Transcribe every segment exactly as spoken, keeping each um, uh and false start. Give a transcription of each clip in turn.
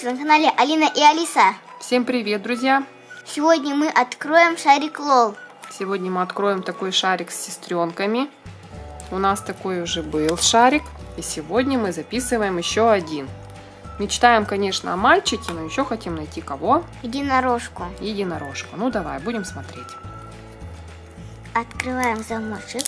приветствую на канале Алина и Алиса. Всем привет, друзья! Сегодня мы откроем шарик Лол. Сегодня мы откроем такой шарик с сестренками. У нас такой уже был шарик. И сегодня мы записываем еще один. Мечтаем, конечно, о мальчике, но еще хотим найти кого? Единорожку. Единорожку. Ну давай, будем смотреть. Открываем замочек.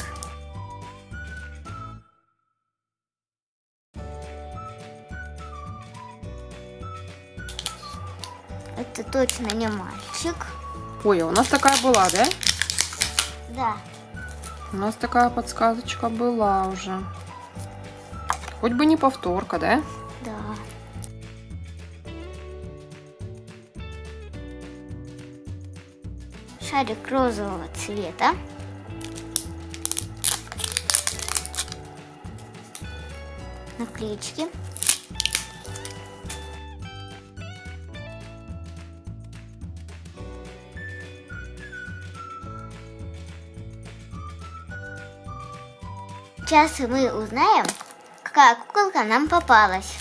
Это точно не мальчик. Ой, а у нас такая была, да? Да. У нас такая подсказочка была уже. Хоть бы не повторка, да? Да. Шарик розового цвета. Наклеечки. Сейчас мы узнаем, какая куколка нам попалась.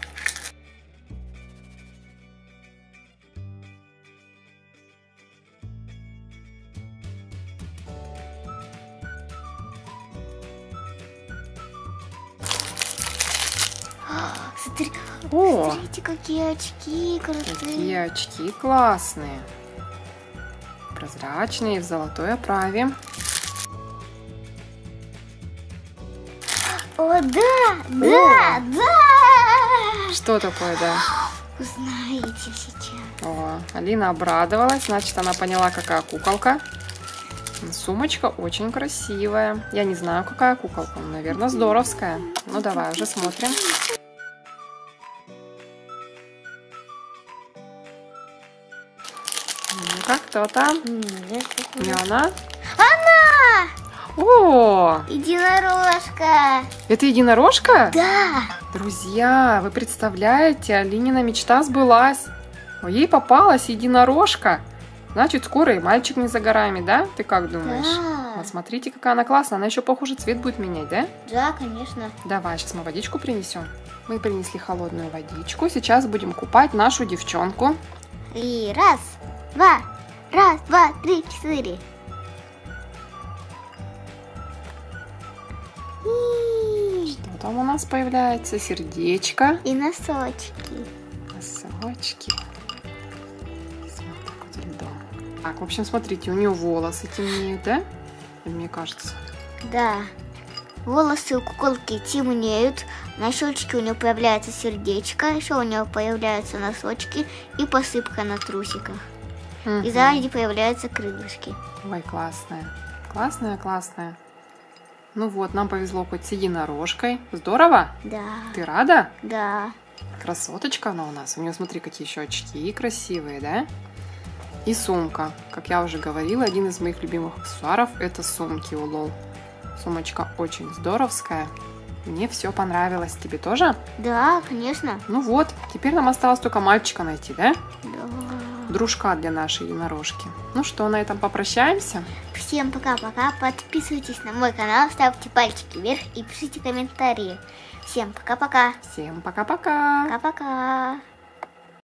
Смотри, О! смотрите, какие очки крутые. Какие очки классные. Прозрачные, в золотой оправе. О, да, да, да! Что такое, да? Узнаете сейчас. О, Алина обрадовалась, значит, она поняла, какая куколка. Сумочка очень красивая. Я не знаю, какая куколка, но, наверное, здоровская. Ну, давай, уже смотрим. Ну-ка, кто там? Не она? Она! О! Единорожка! Это единорожка? Да! Друзья, вы представляете, Алинина мечта сбылась. Ей попалась единорожка. Значит, скоро и мальчик не за горами, да? Ты как думаешь? Да. Вот смотрите, какая она классная. Она еще, похоже, цвет будет менять, да? Да, конечно. Давай, сейчас мы водичку принесем. Мы принесли холодную водичку. Сейчас будем купать нашу девчонку. И раз, два, раз, два, три, четыре. И, Что там у нас появляется? Сердечко. и носочки. Носочки. Вот так вот льдом. Так, в общем, смотрите, у нее волосы темнеют, да? Или мне кажется? Да. Волосы у куколки темнеют, на щечке у нее появляется сердечко, еще у нее появляются носочки и посыпка на трусиках. Угу. И сзади появляются крылышки. Ой, классная. Классная, классная. Ну вот, нам повезло хоть с единорожкой. Здорово? Да. Ты рада? Да. Красоточка она у нас. У нее, смотри, какие еще очки красивые, да? И сумка. Как я уже говорила, один из моих любимых аксессуаров – это сумки у Лол. Сумочка очень здоровская. Мне все понравилось. Тебе тоже? Да, конечно. Ну вот, теперь нам осталось только мальчика найти, да? Да. Дружка для нашей единорожки. Ну что, на этом попрощаемся. Всем пока-пока. Подписывайтесь на мой канал, ставьте пальчики вверх и пишите комментарии. Всем пока-пока. Всем пока-пока. Пока-пока.